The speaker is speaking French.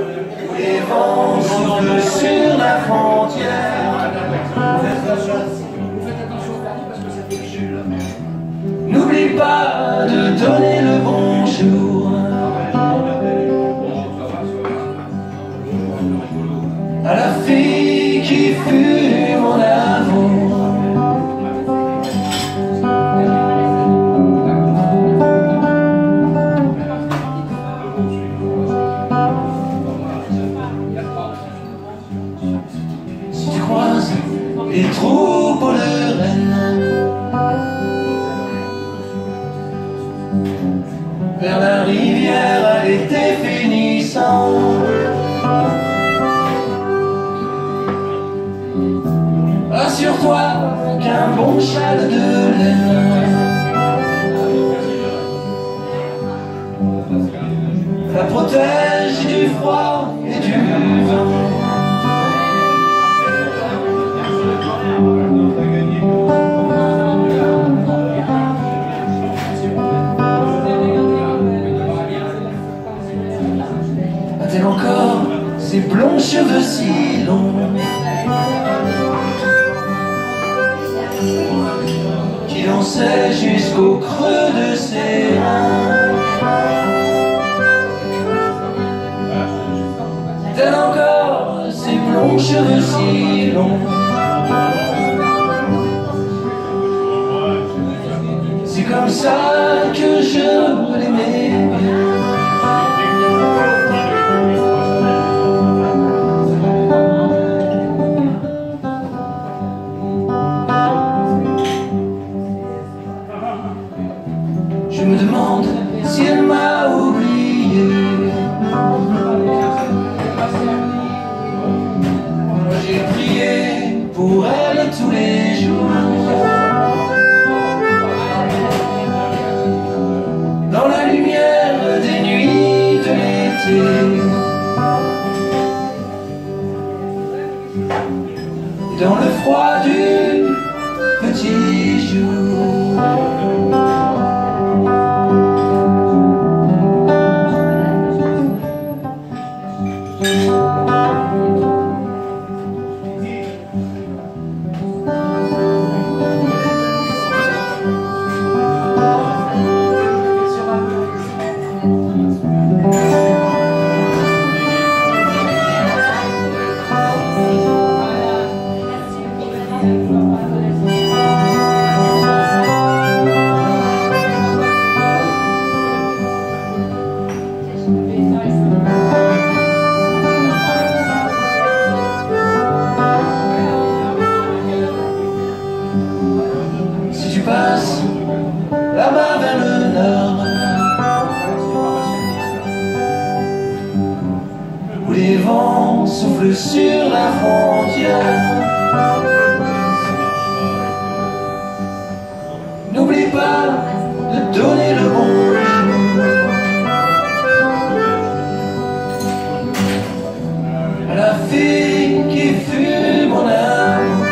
où les vents soufflent sur la frontière. N'oublie pas de donner le bonjour à la fille qui fut mon amour. Si tu croises les troupeaux de rennes vers la rivière à l'été finissant, assure-toi qu'un bon châle de laine la protège du froid et du vent. A-t-elle encore ses blonds cheveux si longs qui dansaient jusqu'au creux de ses reins? A-t-elle encore ses blonds cheveux si longs? C'est comme ça que je l'aimais bien. Je me demande si elle m'a oublié. Moi j'ai prié pour elle tous les jours, dans la lumière des nuits de l'été, dans le froid du petit jour. Si tu passes là-bas vers le nord, où les vents soufflent sur la frontière, n'oublie pas de donner le bonjour à la fille qui fut mon amour.